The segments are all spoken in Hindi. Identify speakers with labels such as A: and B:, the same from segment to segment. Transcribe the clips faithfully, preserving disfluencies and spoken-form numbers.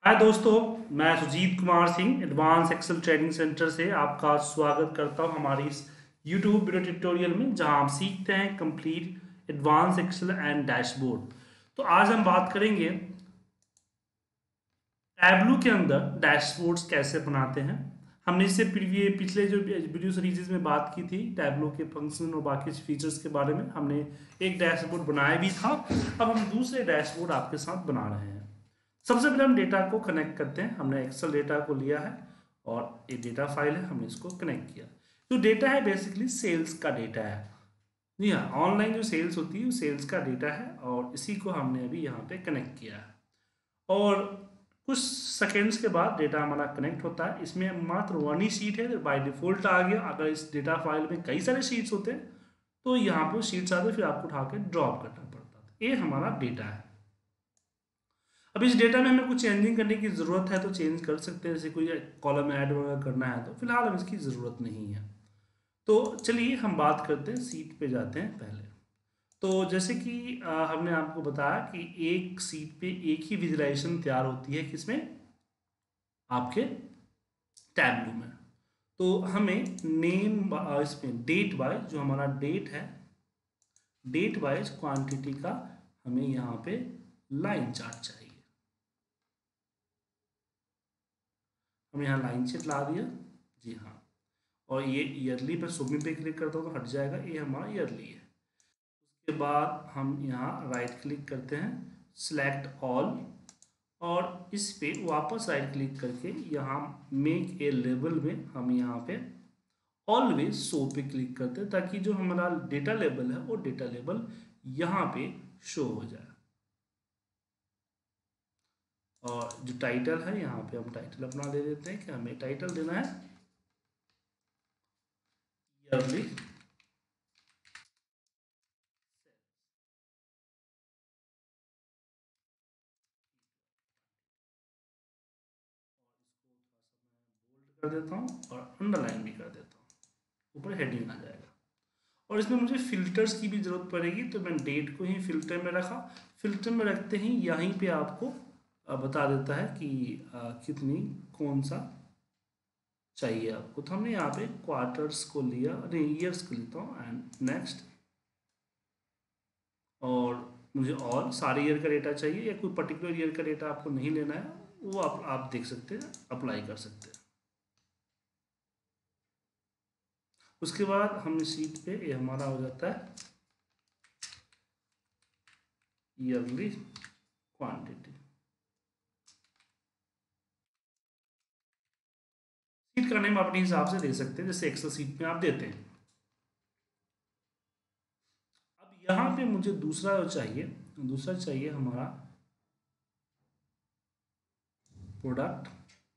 A: हाय दोस्तों, मैं Sujeet Kumar Singh advance excel training centre से आपका स्वागत करता हूं हमारी इस यूट्यूब वीडियो ट्यूटोरियल में, जहां हम सीखते हैं complete advance Excel and dashboard. तो आज हम बात करेंगे टैबलू के अंदर डैशबोर्ड्स कैसे बनाते हैं। हमने इससे प्रीविय पिछले जो वीडियो सीरीज में बात की थी टैबलू के फंक्शन और बाकी फीचर्स के बारे में। हमने एक डैशबोर्ड बनाया भी था। अब हम दूसरे डैशबोर्ड आपके साथ बना रहे हैं। सबसे पहले हम डेटा को कनेक्ट करते हैं। हमने एक्सेल डेटा को लिया है और एक डेटा फाइल है, हमने इसको कनेक्ट किया। जो डेटा है बेसिकली सेल्स का डेटा है। जी हाँ, ऑनलाइन जो सेल्स होती है वो सेल्स का डेटा है और इसी को हमने अभी यहाँ पे कनेक्ट किया है। और कुछ सेकेंड्स के बाद डेटा हमारा कनेक्ट होता है। इसमें मात्र वन ही शीट है, बाय डिफॉल्ट आ गया। अगर इस डेटा फाइल में कई सारे शीट्स होते हैं तो यहाँ पे शीट्स आते, फिर आपको उठा के ड्रॉप करना पड़ता है। ये हमारा डेटा है। अब इस डेटा में हमें कुछ चेंजिंग करने की ज़रूरत है तो चेंज कर सकते हैं। जैसे कोई कॉलम ऐड वगैरह करना है तो फिलहाल हम इसकी ज़रूरत नहीं है। तो चलिए हम बात करते हैं, सीट पे जाते हैं पहले। तो जैसे कि आ, हमने आपको बताया कि एक सीट पे एक ही विजुलाइजेशन तैयार होती है, किसमें, आपके टैबलू में। तो हमें नेम इसमें डेट वाइज, जो हमारा डेट है, डेट वाइज क्वांटिटी का हमें यहाँ पे लाइन चार्ट चाहिए। हम यहाँ लाइन चार्ट ला दिया। जी हाँ। और ये ईयरली पर सुबह पे क्लिक करता हूँ तो हट जाएगा, ये हमारा ईयरली है। उसके बाद हम यहाँ राइट क्लिक करते हैं, सिलेक्ट ऑल, और इस पे वापस राइट क्लिक करके यहाँ मेक ए लेबल में हम यहाँ पे ऑलवेज शो पे क्लिक करते हैं, ताकि जो हमारा डेटा लेबल है वो डेटा लेबल यहाँ पे शो हो जाए। और जो टाइटल है यहाँ पे हम टाइटल अपना दे देते हैं कि हमें टाइटल देना है ईयरली। कर देता हूँ और अंडरलाइन भी कर देता हूँ, ऊपर हेडिंग आ जाएगा। और इसमें मुझे फिल्टर्स की भी ज़रूरत पड़ेगी, तो मैं डेट को ही फिल्टर में रखा। फिल्टर में रखते ही यहीं पे आपको बता देता है कि कितनी कौन सा चाहिए आपको। तो हमने यहाँ पे क्वार्टर्स को लिया, नहीं ईयर्स को लेता हूँ, एंड नेक्स्ट। और मुझे और सारे ईयर का डेटा चाहिए, या कोई पर्टिकुलर ईयर का डेटा आपको नहीं लेना है, वो आप आप देख सकते हैं, अप्लाई कर सकते हैं। उसके बाद हम शीट पे ये हमारा हो जाता है ईयरली क्वांटिटी। शीट का नेम अपने हिसाब से दे सकते हैं, जैसे एक्सेल शीट में आप देते हैं। अब यहाँ पे मुझे दूसरा चाहिए, दूसरा चाहिए हमारा प्रोडक्ट।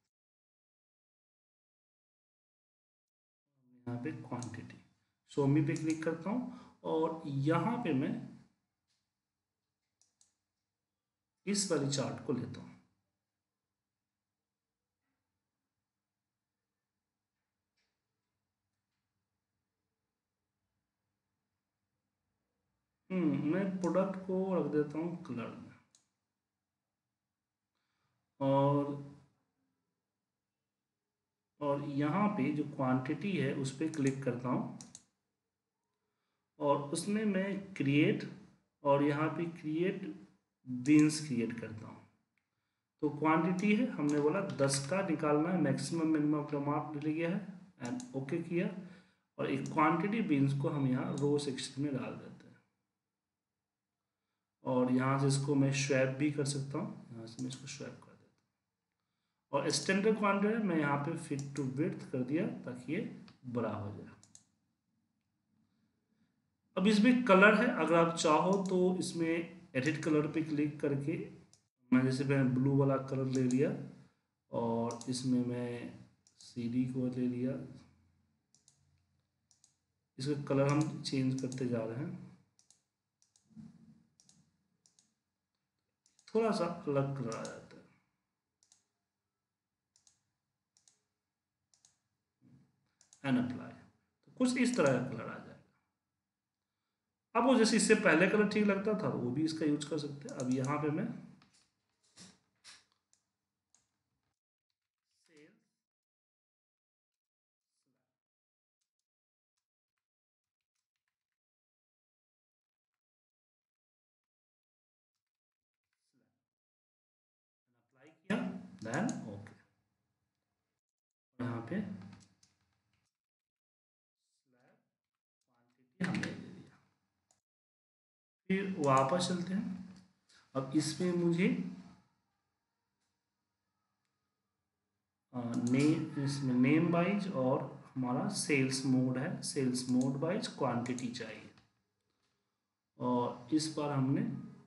A: यहाँ पे क्वांटिटी, शो मी पे क्लिक करता हूँ और यहाँ पे मैं इस वाली चार्ट को लेता हूँ। हम्म मैं प्रोडक्ट को रख देता हूँ कलर में, और और यहाँ पे जो क्वांटिटी है उस पर क्लिक करता हूँ, और उसमें मैं क्रिएट, और यहाँ पे क्रिएट बीन्स क्रिएट करता हूँ। तो क्वांटिटी है, हमने बोला दस का निकालना है, मैक्सिमम मिनिमम अपना मार्क ले गया है, एंड ओके किया। और एक क्वांटिटी बीन्स को हम यहाँ रो सेक्शन में डाल देते हैं, और यहाँ से इसको मैं स्वैप भी कर सकता हूँ, यहाँ से मैं इसको स्वैप कर देता हूँ। और स्टैंडर्ड क्वांटिटी मैं यहाँ पे फिट टू विड्थ कर दिया ताकि ये बड़ा हो जाए। अब इसमें कलर है, अगर आप चाहो तो इसमें एडिट कलर पे क्लिक करके, मैं जैसे मैं ब्लू वाला कलर ले लिया, और इसमें मैं सीडी को ले लिया। इसका कलर हम चेंज करते जा रहे हैं, थोड़ा सा अलग कलर आ जाता है। एंड अप्लाई, तो कुछ इस तरह का कलर आ जाएगा। अब वो जैसे इससे पहले कलर ठीक लगता था वो भी इसका यूज कर सकते हैं। अब यहाँ पे मैं किया, देन ओके। यहाँ पे हमने दे दिया। फिर वापस चलते हैं। अब इसमें मुझे नेम, इसमें नेम वाइज और हमारा सेल्स मोड है, सेल्स मोड वाइज क्वांटिटी चाहिए। और इस बार हमने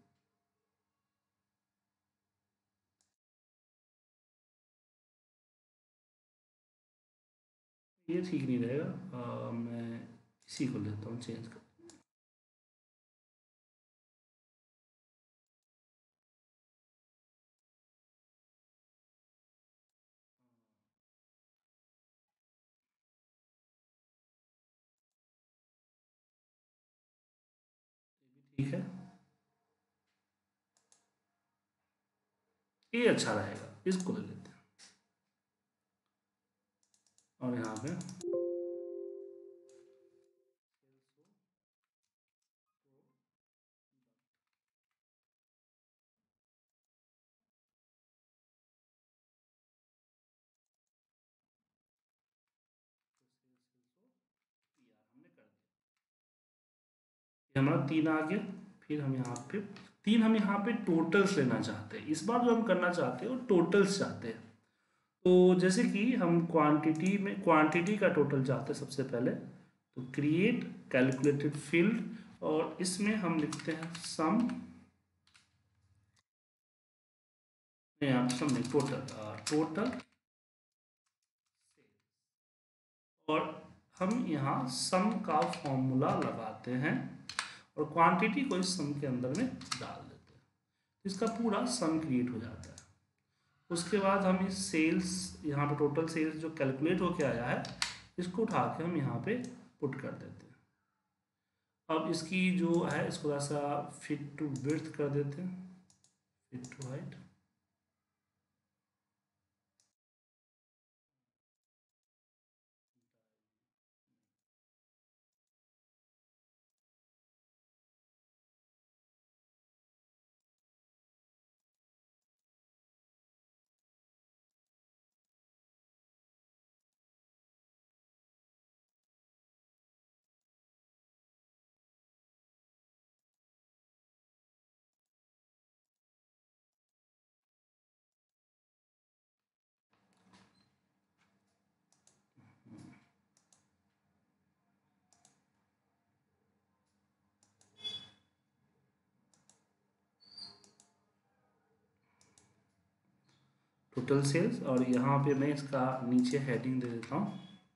A: ये ठीक नहीं रहेगा, आ, मैं इसी को लेता हूँ चेंज कर। ठीक है, ये अच्छा रहेगा, इसको ले लेते हैं। और यहाँ पे ये हमारा तीन आ गया। फिर हम यहाँ पे तीन, हम यहाँ पे टोटल्स लेना चाहते हैं। इस बार जो हम करना चाहते हैं वो टोटल्स चाहते हैं। तो जैसे कि हम क्वांटिटी में क्वांटिटी का टोटल चाहते हैं सबसे पहले, तो क्रिएट कैलकुलेटेड फील्ड, और इसमें हम लिखते हैं सम, यहाँ सम नहीं, टोटल, टोटल। और हम यहाँ सम का फॉर्मूला लगाते हैं और क्वांटिटी को इस सम के अंदर में डाल देते हैं, तो इसका पूरा सम क्रिएट हो जाता है। उसके बाद हम इस सेल्स, यहाँ पे टोटल सेल्स जो कैलकुलेट होके आया है, इसको उठा के हम यहाँ पे पुट कर देते हैं। अब इसकी जो है इसको थोड़ा सा फिट टू विड्थ कर देते हैं, fit to height. Total sales, और यहाँ पे मैं इसका नीचे हेडिंग दे देता हूँ,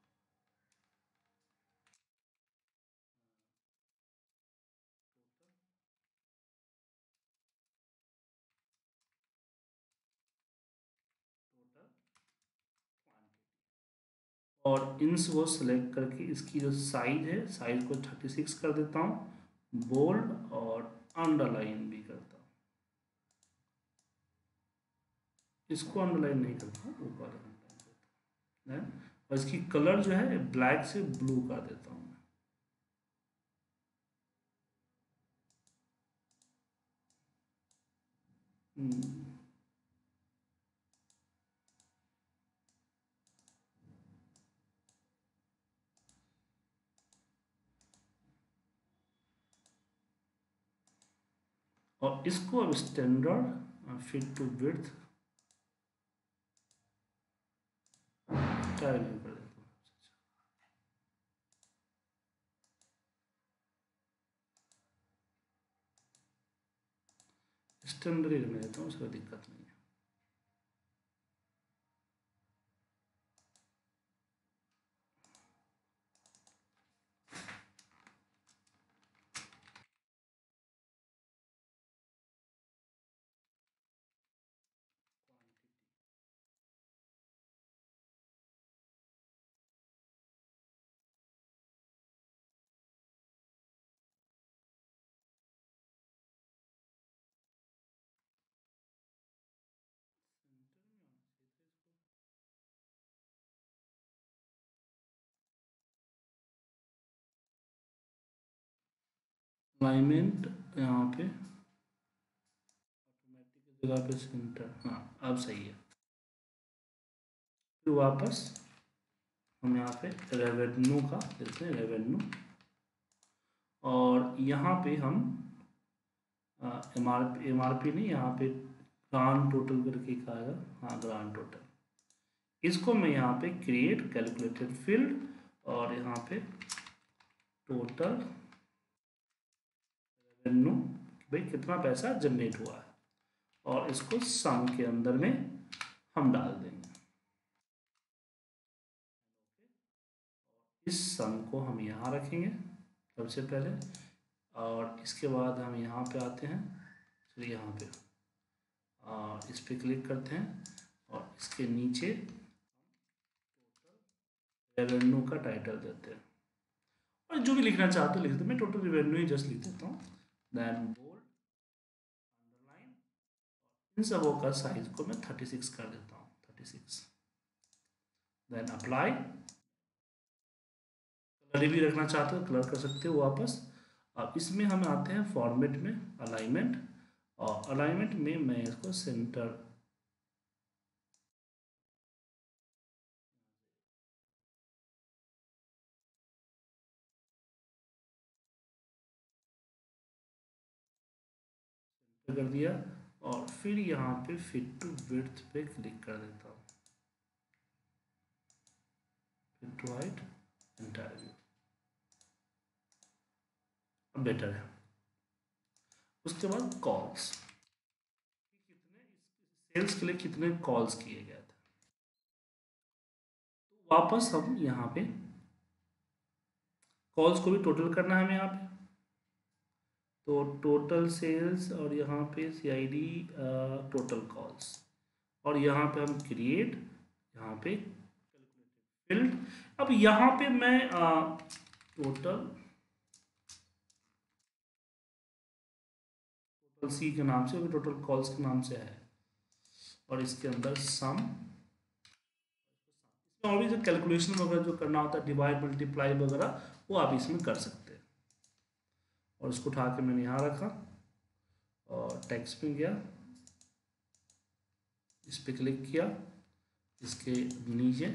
A: और इंस को सेलेक्ट करके इसकी जो साइज है, साइज को थर्टी सिक्स कर देता हूँ, बोल्ड और अंडरलाइन भी करता हूँ। इसको अंडरलाइन नहीं करता हूँ, ऊपर अंडरलाइन करता हूँ, और इसकी कलर जो है ब्लैक से ब्लू कर देता हूँ मैं। हम्म, और इसको अब स्टैंडर्ड फिट टू विड्थ कर देता हूँ। स्टैंडर्ड ही रहने देता हूँ, उसका दिक्कत नहीं है। अलाइनमेंट यहाँ पे जगह पे सेंटर, हाँ अब सही है। फिर वापस हम यहाँ पे रेवेन्यू का देते हैं, रेवेन्यू, और यहाँ पे हम M R P M R P नहीं, यहाँ पे ग्रांड टोटल करके एक आएगा, हाँ ग्रांड टोटल। इसको मैं यहाँ पे क्रिएट कैलकुलेटेड फील्ड और यहाँ पे टोटल रेवेन्यू, भाई कितना पैसा जनरेट हुआ है, और इसको सम के अंदर में हम डाल देंगे। इस सम को हम यहाँ रखेंगे सबसे पहले, और इसके बाद हम यहाँ पे आते हैं, चलिए यहाँ पे और इस पे क्लिक करते हैं, और इसके नीचे रेवेन्यू का टाइटल देते हैं, और जो भी लिखना चाहते हो लिख देते, मैं टोटल रेवेन्यू ही जस्ट लिख देता हूँ। देन बोल्ड, अंडरलाइन, इन सबों का साइज को मैं थर्टी सिक्स कर देता हूँ, thirty six. Then apply, colour भी रखना चाहते हो कलर कर सकते हो वापस। अब इसमें हम आते हैं फॉर्मेट में, अलाइनमेंट, और अलाइनमेंट में मैं इसको सेंटर कर दिया, और फिर यहाँ पे फिट टू विड्थ पे क्लिक कर देता हूँ, fit to height entire view, अब बेटर है। उसके बाद कॉल्स, कितने सेल्स के लिए कितने कॉल्स किए गए थे, तो वापस हम यहाँ पे कॉल्स को भी टोटल करना है हमें यहाँ पे, तो टोटल सेल्स और यहाँ पे C I D total calls, और यहाँ पे हम क्रिएट, यहाँ पे फील्ड। अब यहाँ पे मैं टोटल टोटल सी के नाम से, टोटल कॉल्स के नाम से है, और इसके अंदर सम, और भी जो कैलकुलेशन वगैरह जो करना होता है, डिवाइड मल्टीप्लाई वगैरह, वो आप इसमें कर सकते हैं। और इसको उठा के मैंने यहाँ रखा, और टेक्स्ट में गया, इस पर क्लिक किया, इसके नीचे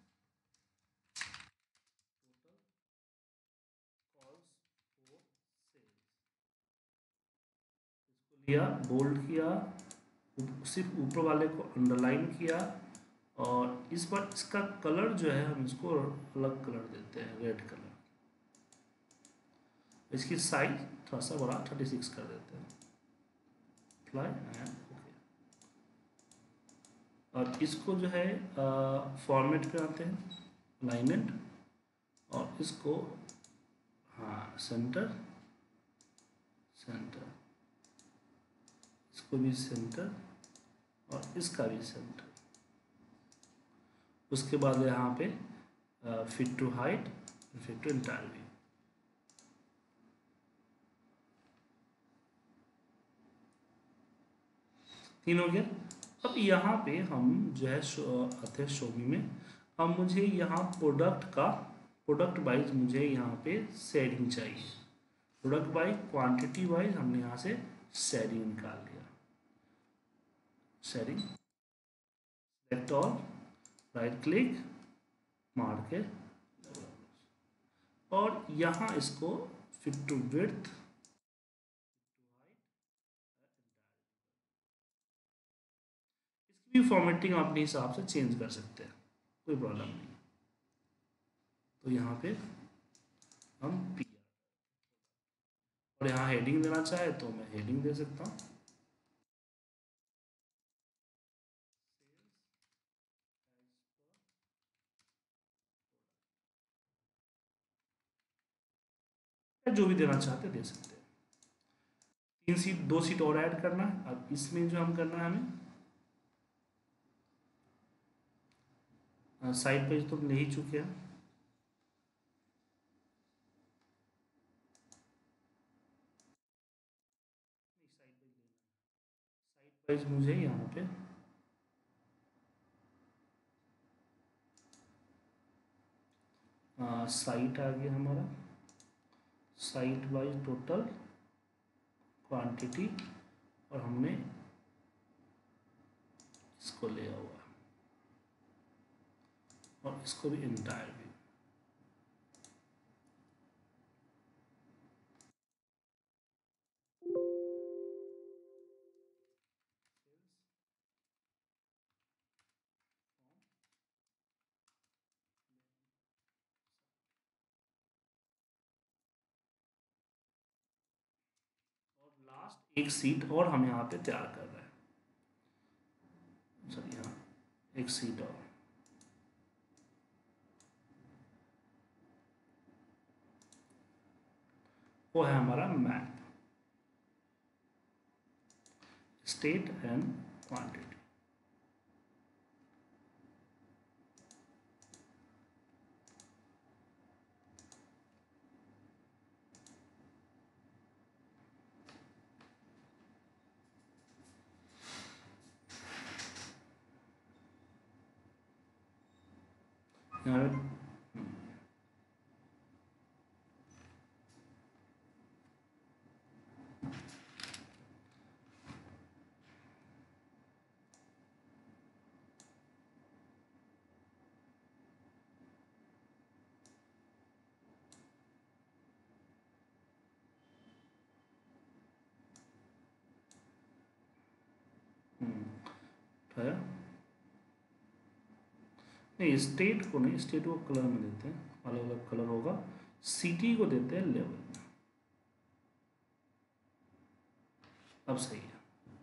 A: लिया, बोल्ड किया, सिर्फ ऊपर वाले को अंडरलाइन किया, और इस बार इसका कलर जो है हम इसको अलग कलर देते हैं, रेड कलर। इसकी साइज थोड़ा सा बड़ा थर्टी सिक्स कर देते हैं, अप्लाई एंड ओके। और इसको जो है फॉर्मेट पे आते हैं, अलाइनमेंट, और इसको हाँ सेंटर, सेंटर, इसको भी सेंटर, और इसका भी सेंटर। उसके बाद यहाँ पे fit to height, fit to entire view. तीन हो गया। अब यहाँ पे हम जो है आते हैं शो मी में। अब मुझे यहाँ प्रोडक्ट का, प्रोडक्ट वाइज मुझे यहाँ पे शेडिंग चाहिए, प्रोडक्ट बाई क्वांटिटी वाइज हमने यहाँ से शेडिंग निकाल लिया, shading, select all, right click मार के, और यहाँ इसको फिट टू विड्थ, इसकी भी फॉर्मेटिंग आप अपने हिसाब से चेंज कर सकते हैं, कोई प्रॉब्लम नहीं। तो यहाँ पे हम पी, और यहाँ हेडिंग देना चाहे तो मैं हेडिंग दे सकता हूँ, जो भी देना चाहते दे सकते हैं। तीन सीट, दो सीट और ऐड करना है। अब इसमें जो हम करना है हमें, साइड पेज तो हम ले ही चुके हैं, साइड पेज मुझे यहाँ पे साइट आ गया हमारा, साइट वाइज टोटल क्वांटिटी, और हमने इसको लिया हुआ है और इसको भी इंटायर व्यू। लास्ट एक सीट और हम यहाँ पे तैयार कर रहे हैं। चलिए यहाँ एक सीट और, वो है हमारा मैप, स्टेट एंड क्वांटिटी। यहाँ पे है नहीं, स्टेट को नहीं, स्टेट को कलर में देते हैं, अलग अलग कलर होगा। सिटी को देते हैं लेवल में। अब सही है।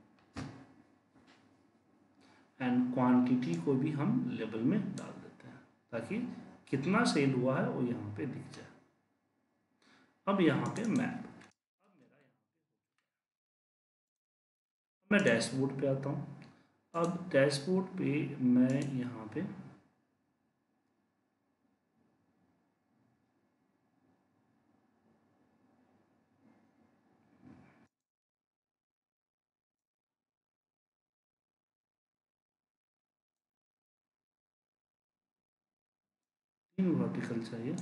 A: एंड क्वांटिटी को भी हम लेवल में डाल देते हैं ताकि कितना सेल हुआ है वो यहाँ पे दिख जाए। अब यहाँ पे मैप, अब मेरा यहाँ पे मैं डैशबोर्ड पे आता हूँ। अब डैशबोर्ड पे मैं यहाँ पे तीन वर्टिकल चाहिए।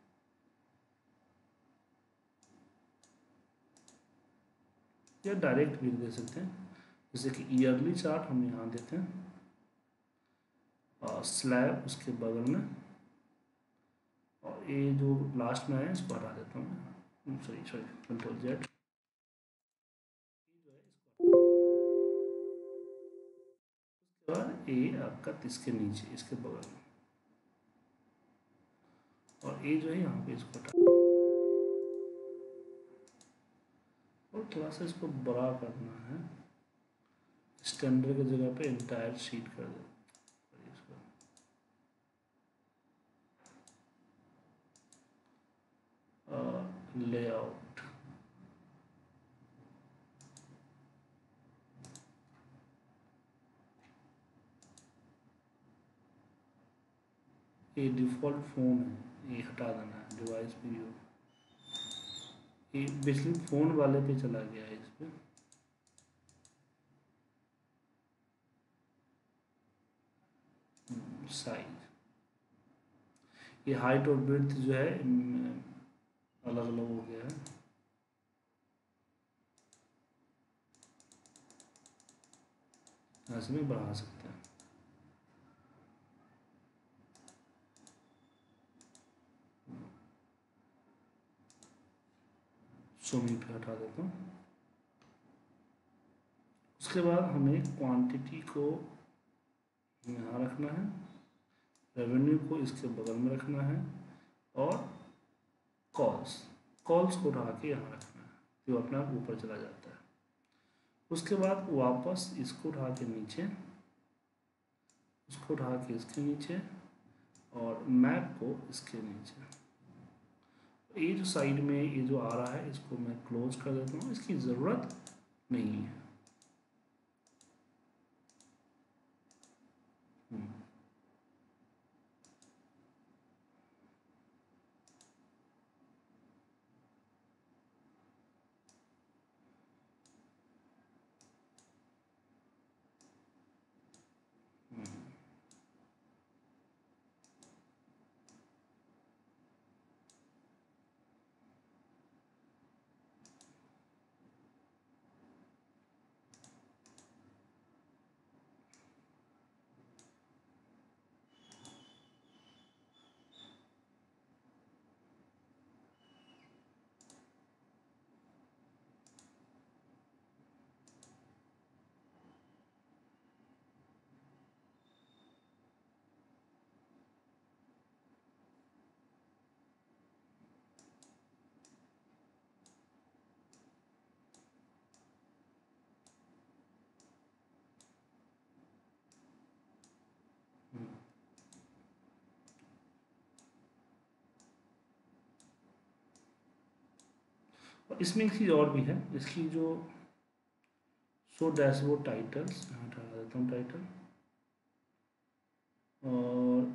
A: या डायरेक्ट भी दे सकते हैं, जैसे कि ईयरली चार्ट हम यहाँ देते हैं और स्लैब उसके बगल में, और ये जो लास्ट में है इसको हटा देता हूँ, सॉरी सॉरी कंट्रोल जेड, उसके बाद ये आपका इसके नीचे इसके बगल में, और ये जो है यहाँ पे इसको हटा, और थोड़ा सा इसको बड़ा करना है, स्टैंडर्ड की जगह पे एंटायर शीट कर दो इसको। लेआउट, ये डिफ़ॉल्ट फ़ोन है, ये हटा देना है, डिवाइस व्यू, ये बेसिकली फ़ोन वाले पे चला गया है इस पर। साइज, ये हाइट और विड्थ जो है अलग अलग हो गया है, ऐसे में बढ़ा सकते हैं। सोमी पे हटा देता हूँ। उसके बाद हमें क्वांटिटी को यहाँ रखना है, रेवेन्यू को इसके बगल में रखना है, और कॉल्स कॉल्स को उठा के यहाँ रखना है, जो अपना ऊपर चला जाता है। उसके बाद वापस इसको उठा के नीचे, उसको उठा के इसके नीचे, और मैप को इसके नीचे। ये जो साइड में ये जो आ रहा है इसको मैं क्लोज कर देता हूँ, इसकी ज़रूरत नहीं है। और इसमें एक चीज़ और भी है, इसकी जो शो डैशबोर्ड टाइटल्स, यहाँ हटा देता हूँ टाइटल, और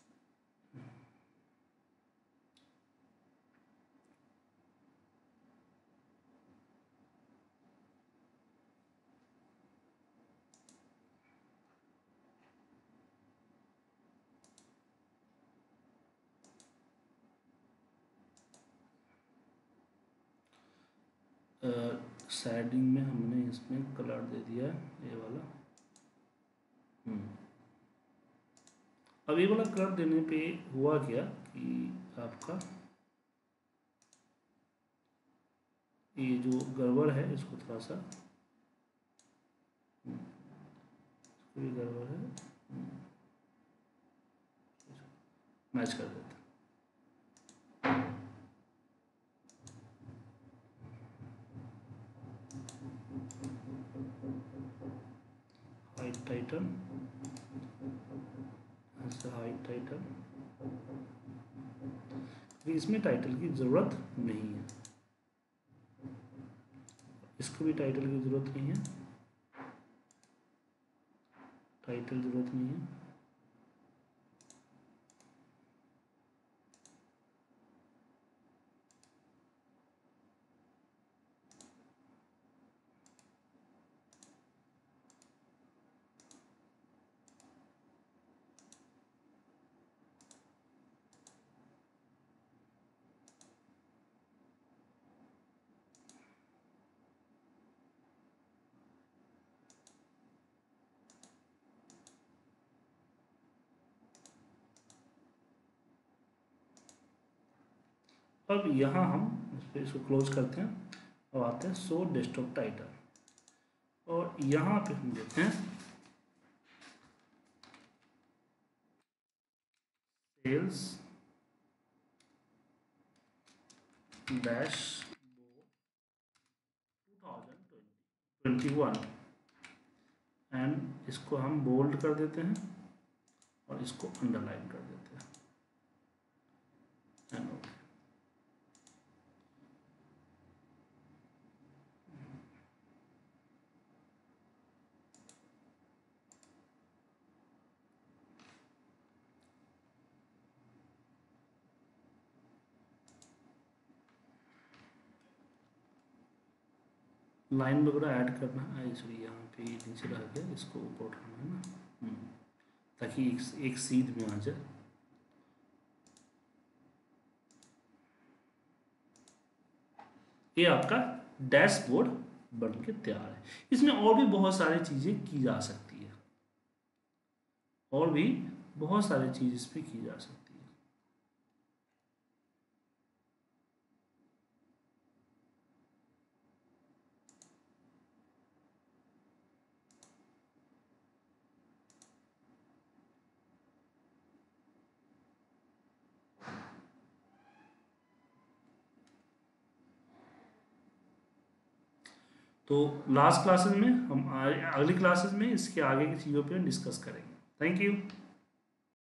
A: शेडिंग में हमने इसमें कलर दे दिया है ये वाला। हम्म अब ये वाला कलर देने पे हुआ क्या कि आपका ये जो गड़बड़ है इसको थोड़ा सा, इसको भी गड़बड़ है, मैच कर देते हैं। हाइट टाइटल, ऐसा हाइट टाइटल, इसमें टाइटल की ज़रूरत नहीं है, इसको भी टाइटल की ज़रूरत नहीं है, टाइटल ज़रूरत नहीं है। अब यहाँ हम इस पर इसको क्लोज करते हैं और आते हैं शो डेस्कटॉप टाइटल, और यहाँ पे हम देते हैं sales dash two thousand twenty one, and इसको हम बोल्ड कर देते हैं और इसको अंडरलाइन कर देते हैं, एंड ओके। लाइन वगैरह ऐड करना है, इसलिए यहाँ पे नीचे रह गया, इसको ऊपर उठाना है ना, हम्म, ताकि एक, एक सीध में आ जाए। ये आपका डैशबोर्ड बन के तैयार है। इसमें और भी बहुत सारी चीज़ें की जा सकती है, और भी बहुत सारी चीज़ इसमें की जा सकती है। तो लास्ट क्लासेस में हम अगली क्लासेस में इसके आगे की चीज़ों पे डिस्कस करेंगे। Thank you.